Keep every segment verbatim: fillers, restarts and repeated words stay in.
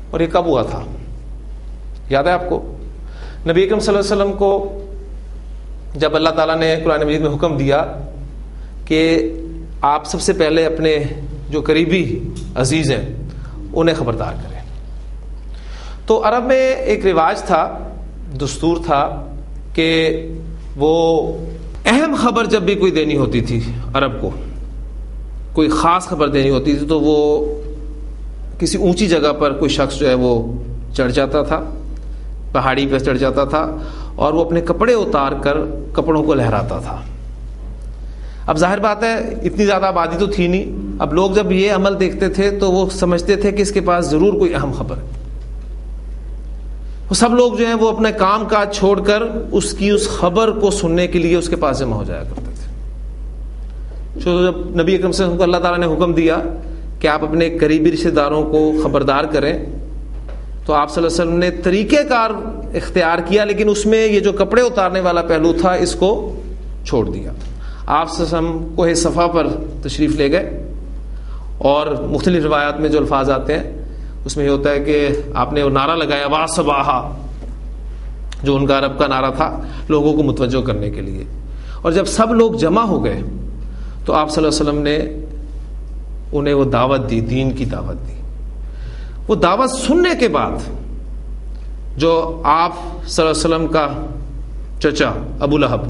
اور یہ کب ہوا تھا؟ یاد ہے آپ کو؟ نبی اکرم صلی اللہ علیہ وسلم کو جب اللہ تعالیٰ نے قرآن مجید میں حکم دیا کہ آپ سب سے پہلے اپنے جو قریبی عزیز ہیں انہیں خبردار کریں، تو عرب میں ایک رواج تھا، دستور تھا کہ وہ اہم خبر جب بھی کوئی دینی ہوتی تھی عرب کو، کوئی خاص خبر دینی ہوتی تھی، تو وہ کسی اونچی جگہ پر کوئی شخص جو ہے وہ چڑھ جاتا تھا، پہاڑی پہ چڑھ جاتا تھا اور وہ اپنے کپڑے اتار کر کپڑوں کو لہراتا تھا۔ اب ظاہر بات ہے اتنی زیادہ آبادی تو تھی نہیں، اب لوگ جب یہ عمل دیکھتے تھے تو وہ سمجھتے تھے کہ اس کے پاس ضرور کوئی اہم خبر ہے، وہ سب لوگ جو ہیں وہ اپنے کام کاج چھوڑ کر اس کی اس خبر کو سننے کے لیے اس کے پاس جمع ہو جایا کرتے تھے۔ تو جب نبی اکرم صلی اللہ علیہ وسلم کو اللہ تعالیٰ نے حکم دیا کہ آپ اپنے قریبی رشتہ داروں کو خبردار کریں، تو آپ صلی اللہ علیہ وسلم نے طریقہ کار اختیار کیا، لیکن اس میں یہ جو کپڑے اتارنے والا پہلو تھا اس کو چھوڑ دیا۔ آپ صلی اللہ علیہ وسلم کوہ صفا پر تشریف لے گئے، اور مختلف روایات میں جو الفاظ آتے ہیں اس میں یہ ہوتا ہے کہ آپ نے وہ نعرہ لگایا وا صباحا، جو ان کا عرب کا نعرہ تھا لوگوں کو متوجہ کرنے کے لیے، اور جب سب لوگ جمع ہو گئے تو آپ صلی اللہ علیہ وسلم نے انہیں وہ دعوت دی، دین کی دعوت دی۔ وہ دعوت سننے کے بعد جو آپ صلی اللہ علیہ وسلم کا چچا ابو لہب،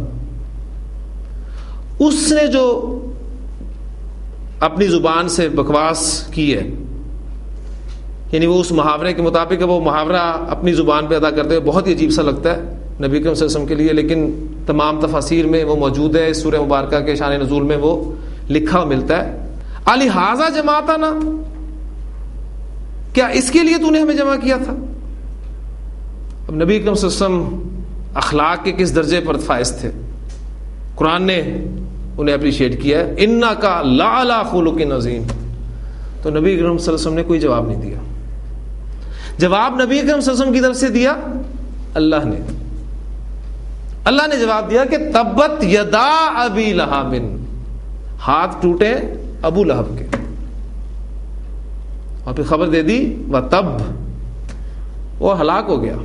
اس نے جو اپنی زبان سے بکواس کی ہے، یعنی وہ اس محاورے کے مطابق وہ محاورہ اپنی زبان پہ ادا کرتے ہوئے بہت ہی عجیب سا لگتا ہے نبی کریم صلی اللہ علیہ وسلم کے لیے، لیکن تمام تفاسیر میں وہ موجود ہے، اس سورہ مبارکہ کے شان نزول میں وہ لکھا ہوا ملتا ہے۔ الہٰذا جمعتنا، کیا اس کے لیے تو نے ہمیں جمع کیا تھا؟ اب نبی کریم صلی اللہ علیہ وسلم اخلاق کے کس درجے پر فائز تھے، قرآن نے انہیں اپریشیٹ کیا ہے، انکا لعلی خلق عظیم۔ تو نبی کریم صلی اللہ علیہ وسلم نے کوئی جواب نہیں دیا، جواب نبی کریم صلی اللہ علیہ وسلم کی طرف سے دیا اللہ نے۔ اللہ نے جواب دیا کہ تبت یدا ابی لہب، ہاتھ ٹوٹے ابو لہب کے، اور پھر خبر دے دی وَتَبْ، وہ ہلاک ہو گیا۔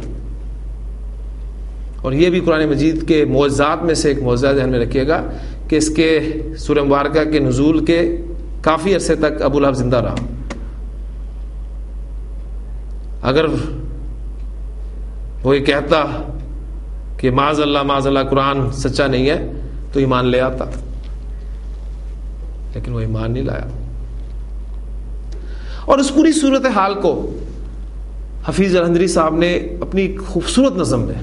اور یہ بھی قرآن مجید کے معجزات میں سے ایک معجزہ ذہن میں رکھیے گا کہ اس کے سورہ مبارکہ کے نزول کے کافی عرصے تک ابو لہب زندہ رہا۔ اگر وہ یہ کہتا کہ معاذ اللہ معاذ اللہ قرآن سچا نہیں ہے تو ایمان لے آتا، لیکن وہ ایمان نہیں لایا۔ اور اس پوری صورتحال کو حفیظ الہندری صاحب نے اپنی خوبصورت نظم میں،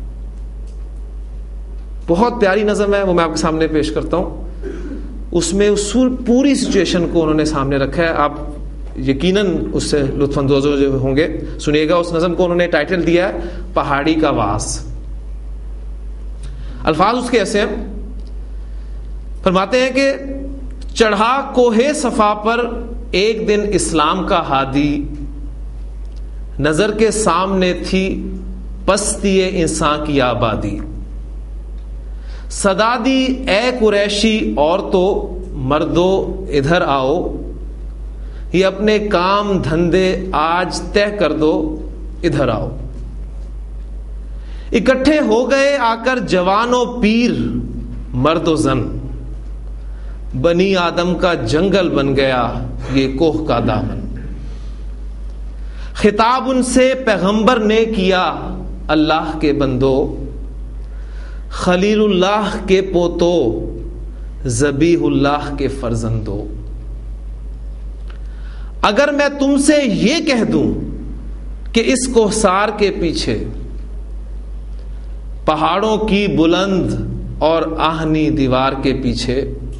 بہت پیاری نظم ہے، وہ میں آپ کے سامنے پیش کرتا ہوں، اس میں اس پوری سچویشن کو انہوں نے سامنے رکھا ہے۔ آپ یقیناً اس سے لطف اندوز ہوں گے، سنیے گا۔ اس نظم کو انہوں نے ٹائٹل دیا ہے پہاڑی کا واس۔ الفاظ اس کے ایسے ہیں، فرماتے ہیں کہ چڑھا کوہ صفا پر ایک دن اسلام کا ہادی، نظر کے سامنے تھی پستی انسان کی آبادی، صدا دی اے قریشی عورتوں مردو ادھر آؤ، یہ اپنے کام دھندے آج طے کر دو ادھر آؤ۔ اکٹھے ہو گئے آ کر جوان و پیر مرد و زن، بنی آدم کا جنگل بن گیا یہ کوہ کا دامن، خطاب ان سے پیغمبر نے کیا اللہ کے بندو، خلیل اللہ کے پوتو ذبیح اللہ کے فرزندو، اگر میں تم سے یہ کہہ دوں کہ اس کوہسار کے پیچھے پہاڑوں کی بلند اور آہنی دیوار کے پیچھے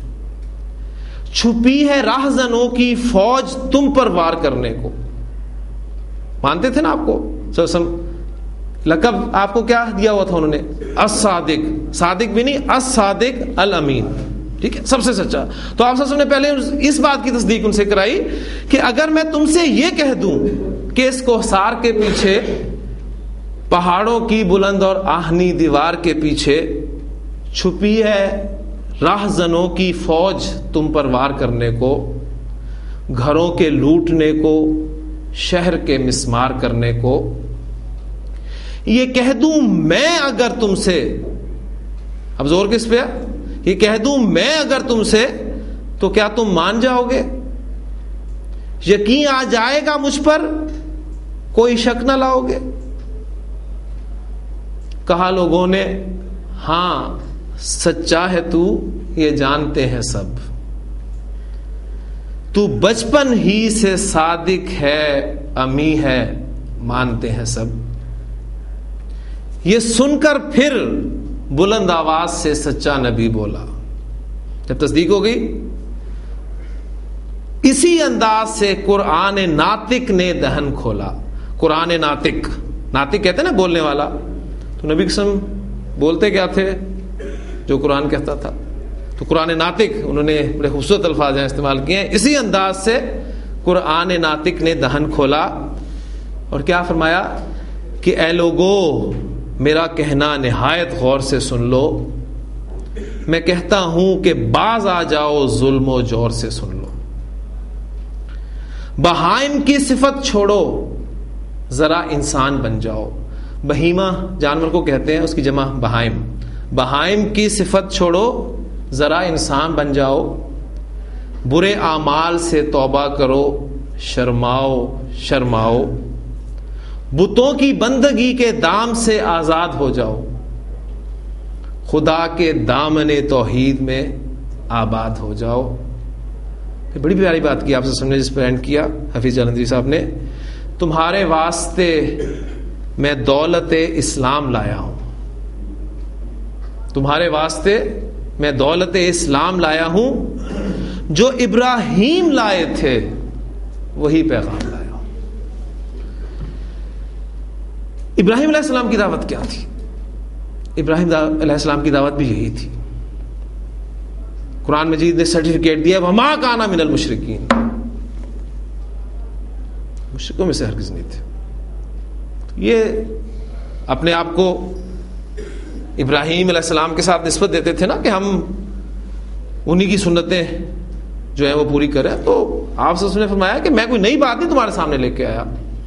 چھپی ہے راہزنوں کی فوج تم پر وار کرنے کو، مانتے تھے نا آپ کو صلی اللہ علیہ وسلم، لقب آپ کو کیا دیا ہوا تھا انہوں نے؟ الصادق، صادق بھی نہیں، الصادق الامین، ٹھیک ہے، سب سے سچا۔ تو آپ صلی اللہ علیہ وسلم نے پہلے اس بات کی تصدیق ان سے کرائی کہ اگر میں تم سے یہ کہہ دوں کہ اس کوہسار کے پیچھے پہاڑوں کی بلند اور آہنی دیوار کے پیچھے چھپی ہے راہزنوں کی فوج تم پر وار کرنے کو، گھروں کے لوٹنے کو، شہر کے مسمار کرنے کو، یہ کہہ دوں میں اگر تم سے، اب زور کس پہ ہے، یہ کہہ دوں میں اگر تم سے تو کیا تم مان جاؤ گے؟ یقین آ جائے گا مجھ پر، کوئی شک نہ لاؤ گے؟ کہا لوگوں نے ہاں سچا ہے تو، یہ جانتے ہیں سب، تو بچپن ہی سے صادق ہے، امی ہے، مانتے ہیں سب۔ یہ سن کر پھر بلند آواز سے سچا نبی بولا، جب تصدیق ہو گئی، اسی انداز سے قرآن ناطق نے دہن کھولا۔ قرآن ناطق، ناطق کہتے ہیں نا بولنے والا، تو نبی قسم بولتے کیا تھے؟ جو قرآن کہتا تھا۔ تو قرآن ناطق انہوں نے بڑے خوبصورت الفاظ ہیں استعمال کیے ہیں۔ اسی انداز سے قرآن ناطق نے دہن کھولا اور کیا فرمایا کہ اے لوگو میرا کہنا نہایت غور سے سن لو، میں کہتا ہوں کہ باز آ جاؤ ظلم و جور سے، سن لو، بہائم کی صفت چھوڑو ذرا انسان بن جاؤ۔ بہیمہ جانور کو کہتے ہیں، اس کی جمع بہائم۔ بہائم کی صفت چھوڑو ذرا انسان بن جاؤ، برے اعمال سے توبہ کرو، شرماؤ شرماؤ، بتوں کی بندگی کے دام سے آزاد ہو جاؤ، خدا کے دامن توحید میں آباد ہو جاؤ۔ بڑی پیاری بات کی آپ سے سمجھنے، جس پر اینڈ کیا حفیظ جالندھری صاحب نے، تمہارے واسطے میں دولت اسلام لایا ہوں، تمہارے واسطے میں دولت اسلام لایا ہوں، جو ابراہیم لائے تھے وہی پیغام لایا ہوں۔ ابراہیم علیہ السلام کی دعوت کیا تھی؟ ابراہیم علیہ السلام کی دعوت بھی یہی تھی۔ قرآن مجید نے سرٹیفکیٹ دیا وما کان من المشرکین، مشرکوں میں سے ہرگز نہیں تھے۔ یہ اپنے آپ کو ابراہیم علیہ السلام کے ساتھ نسبت دیتے تھے نا کہ ہم انہی کی سنتیں جو ہیں وہ پوری کریں، تو آپ سے اس نے فرمایا کہ میں کوئی نئی بات نہیں تمہارے سامنے لے کے آیا،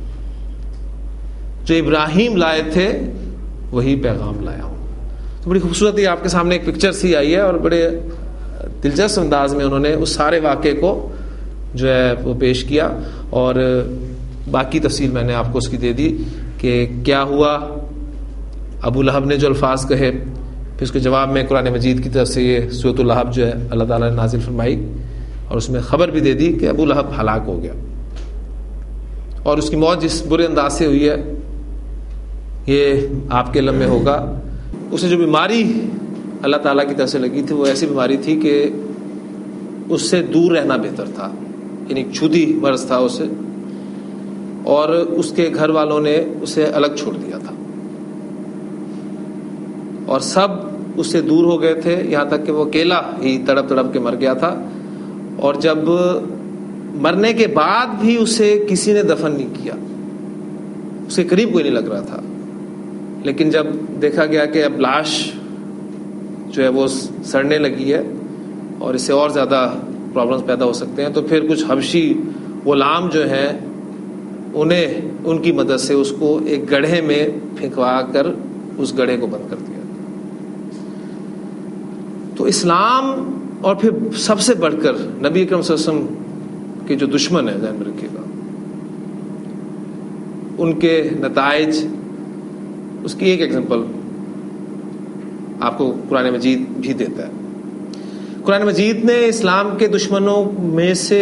جو ابراہیم لائے تھے وہی پیغام لایا ہوں۔ تو بڑی خوبصورت آپ کے سامنے ایک پکچر سی آئی ہے، اور بڑے دلچسپ انداز میں انہوں نے اس سارے واقعے کو جو ہے وہ پیش کیا، اور باقی تفصیل میں نے آپ کو اس کی دے دی کہ کیا ہوا۔ ابو لہب نے جو الفاظ کہے، پھر اس کے جواب میں قرآن مجید کی طرف سے یہ سورۃ اللہب جو ہے اللہ تعالیٰ نے نازل فرمائی، اور اس میں خبر بھی دے دی کہ ابو لہب ہلاک ہو گیا، اور اس کی موت جس برے انداز سے ہوئی ہے یہ آپ کے علم میں ہوگا۔ اسے جو بیماری اللہ تعالیٰ کی طرف سے لگی تھی وہ ایسی بیماری تھی کہ اس سے دور رہنا بہتر تھا، یعنی چھوتی مرض تھا اسے، اور اس کے گھر والوں نے اسے الگ چھوڑ دیا تھا، اور سب اس سے دور ہو گئے تھے، یہاں تک کہ وہ اکیلا ہی تڑپ تڑپ کے مر گیا تھا، اور جب مرنے کے بعد بھی اسے کسی نے دفن نہیں کیا، اس کے قریب کوئی نہیں لگ رہا تھا۔ لیکن جب دیکھا گیا کہ اب لاش جو ہے وہ سڑنے لگی ہے اور اس سے اور زیادہ پرابلمز پیدا ہو سکتے ہیں، تو پھر کچھ حبشی غلام جو ہیں انہیں ان کی مدد سے اس کو ایک گڑھے میں پھینکوا کر اس گڑھے کو بند کر دیا۔ تو اسلام، اور پھر سب سے بڑھ کر نبی اکرم صلی اللہ علیہ وسلم کے جو دشمن ہیں، ذہن میں رکھیے گا، ان کے نتائج، اس کی ایک ایگزامپل آپ کو قرآن مجید بھی دیتا ہے۔ قرآن مجید نے اسلام کے دشمنوں میں سے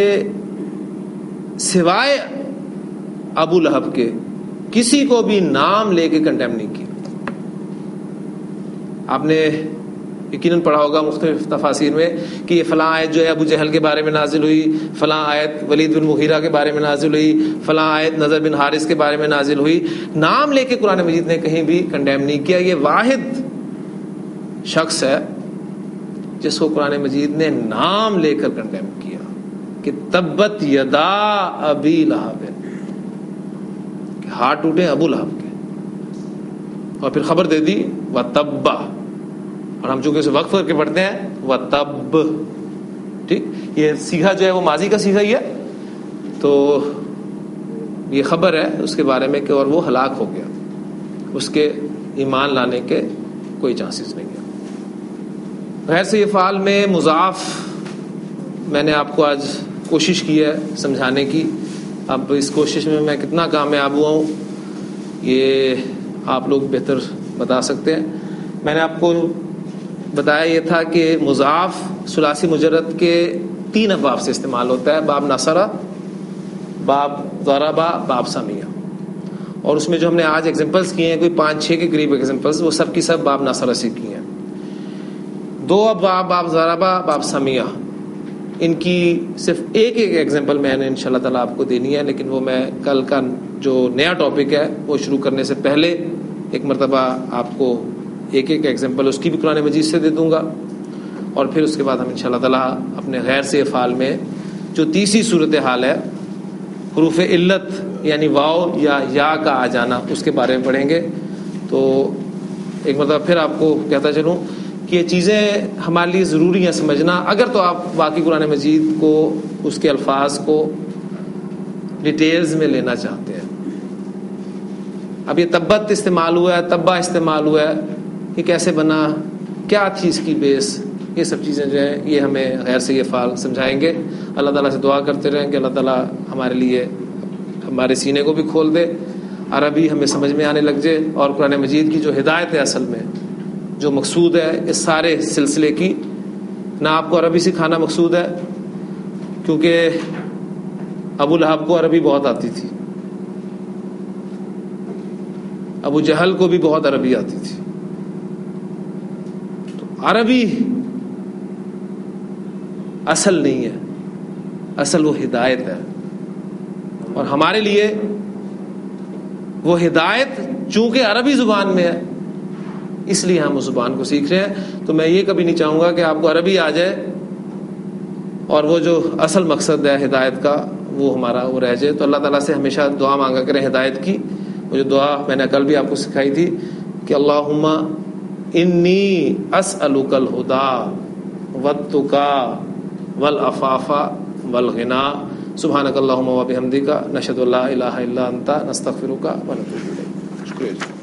سوائے ابو لہب کے کسی کو بھی نام لے کے کنڈیم نہیں کیا۔ آپ نے یقیناً پڑھا ہوگا مختلف تفاسیر میں کہ یہ فلاں آیت جو ہے ابو جہل کے بارے میں نازل ہوئی، فلاں آیت ولید بن مغیرہ کے بارے میں نازل ہوئی، فلاں آیت نضر بن حارث کے بارے میں نازل ہوئی۔ نام لے کے قرآن مجید نے کہیں بھی کنڈیم نہیں کیا۔ یہ واحد شخص ہے جس کو قرآن مجید نے نام لے کر کنڈیم کیا کہ تبت یدا ابی لہب، کہ ہاتھ ٹوٹے ابو لہب کے، اور پھر خبر دے دی وَتَبَّ، اور ہم چونکہ اسے وقف کر کے پڑھتے ہیں وَتَبَّ، ٹھیک، یہ سیغہ جو ہے وہ ماضی کا سیغہ ہی ہے، تو یہ خبر ہے اس کے بارے میں کہ اور وہ ہلاک ہو گیا, اس کے ایمان لانے کے کوئی چانسز نہیں ہے. غیر سے افعال میں مضاف میں نے آپ کو آج کوشش کی ہے سمجھانے کی. اب اس کوشش میں میں کتنا کامیاب ہوا ہوں یہ آپ لوگ بہتر بتا سکتے ہیں. میں نے آپ کو بتایا یہ تھا کہ مضاف ثلاثی مجرد کے تین ابواب سے استعمال ہوتا ہے, باب نصرہ, باب ضربہ, باب سمیہ. اور اس میں جو ہم نے آج ایگزامپلس کیے ہیں کوئی پانچ چھ کے قریب ایگزامپلس, وہ سب کی سب باب نصرہ سے کی ہیں. دو باب باب ضربہ, باب سمیہ, ان کی صرف ایک ایک ایگزامپل میں نے انشاءاللہ تعالیٰ آپ کو دینی ہے, لیکن وہ میں کل کا جو نیا ٹاپک ہے وہ شروع کرنے سے پہلے ایک مرتبہ آپ کو ایک ایک ایگزامپل اس کی بھی قرآن مجید سے دے دوں گا. اور پھر اس کے بعد ہم انشاءاللہ تعالیٰ اپنے غیر سے افعال میں جو تیسری صورتحال ہے حروف علت یعنی واو یا یا کا آ جانا, اس کے بارے میں پڑھیں گے. تو ایک مرتبہ پھر آپ کو کہتا چلوں کہ یہ چیزیں ہمارے لیے ضروری ہیں سمجھنا, اگر تو آپ واقعی قرآن مجید کو اس کے الفاظ کو ڈیٹیلز میں لینا چاہتے ہیں. اب یہ تبت استعمال ہوا ہے, تبا استعمال ہوا ہے, یہ کیسے بنا, کیا تھی اس کی بیس, یہ سب چیزیں جو ہیں یہ ہمیں غیر سے یہ افعال سمجھائیں گے. اللہ تعالیٰ سے دعا کرتے رہیں کہ اللہ تعالیٰ ہمارے لیے ہمارے سینے کو بھی کھول دے, عربی ہمیں سمجھ میں آنے لگ جائے, اور قرآن مجید کی جو ہدایت ہے اصل میں جو مقصود ہے اس سارے سلسلے کی, نہ آپ کو عربی سکھانا مقصود ہے کیونکہ ابو لہب کو عربی بہت آتی تھی, ابو جہل کو بھی بہت عربی آتی تھی. تو عربی اصل نہیں ہے, اصل وہ ہدایت ہے, اور ہمارے لیے وہ ہدایت چونکہ عربی زبان میں ہے اس لیے ہم اس زبان کو سیکھ رہے ہیں. تو میں یہ کبھی نہیں چاہوں گا کہ آپ کو عربی آ جائے اور وہ جو اصل مقصد ہے ہدایت کا وہ ہمارا وہ رہ جائے. تو اللہ تعالیٰ سے ہمیشہ دعا مانگا کریں ہدایت کی. وہ جو دعا میں نے کل بھی آپ کو سکھائی تھی کہ اللہم انی اسألک الہدی والتقی والعفاف والغنی سبحانک اللہم وبحمدک نشہد ان لا الہ الا انت نستغفرک ونتوب الیک. شکریہ.